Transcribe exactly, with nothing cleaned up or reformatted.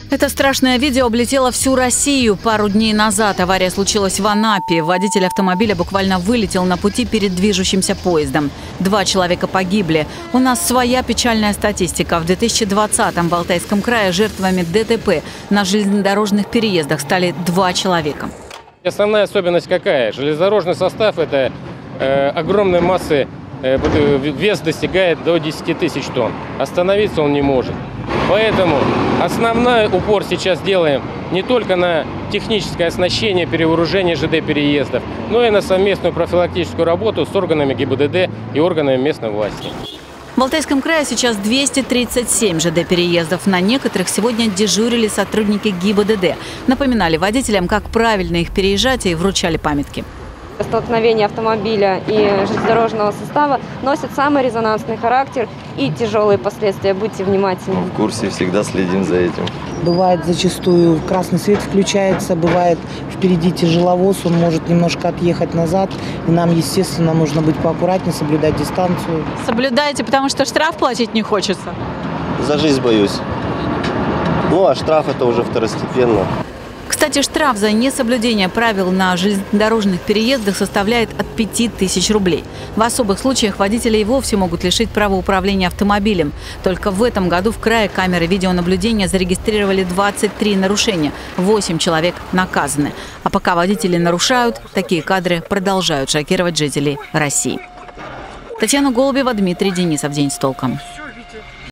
Это страшное видео облетело всю Россию. Пару дней назад авария случилась в Анапе. Водитель автомобиля буквально вылетел на пути перед движущимся поездом. Два человека погибли. У нас своя печальная статистика. В две тысячи двадцатом в Алтайском крае жертвами ДТП на железнодорожных переездах стали два человека. Основная особенность какая? Железнодорожный состав – это э, огромной массы, э, вес достигает до десяти тысяч тонн. Остановиться он не может. Поэтому основной упор сейчас делаем не только на техническое оснащение, перевооружение ЖД-переездов, но и на совместную профилактическую работу с органами ГИБДД и органами местной власти. В Алтайском крае сейчас двести тридцать семь ЖД-переездов. На некоторых сегодня дежурили сотрудники ГИБДД. Напоминали водителям, как правильно их переезжать, и вручали памятки. Столкновение автомобиля и железнодорожного состава носит самый резонансный характер и тяжелые последствия. Будьте внимательны. В курсе, всегда следим за этим. Бывает зачастую красный свет включается, бывает впереди тяжеловоз, он может немножко отъехать назад. И нам, естественно, нужно быть поаккуратнее, соблюдать дистанцию. Соблюдаете, потому что штраф платить не хочется? За жизнь боюсь. Ну, а штраф это уже второстепенно. Кстати, штраф за несоблюдение правил на железнодорожных переездах составляет от пяти тысяч рублей. В особых случаях водители и вовсе могут лишить права управления автомобилем. Только в этом году в крае камеры видеонаблюдения зарегистрировали двадцать три нарушения. восемь человек наказаны. А пока водители нарушают, такие кадры продолжают шокировать жителей России. Татьяна Голубева, Дмитрий Денисов. День с толком.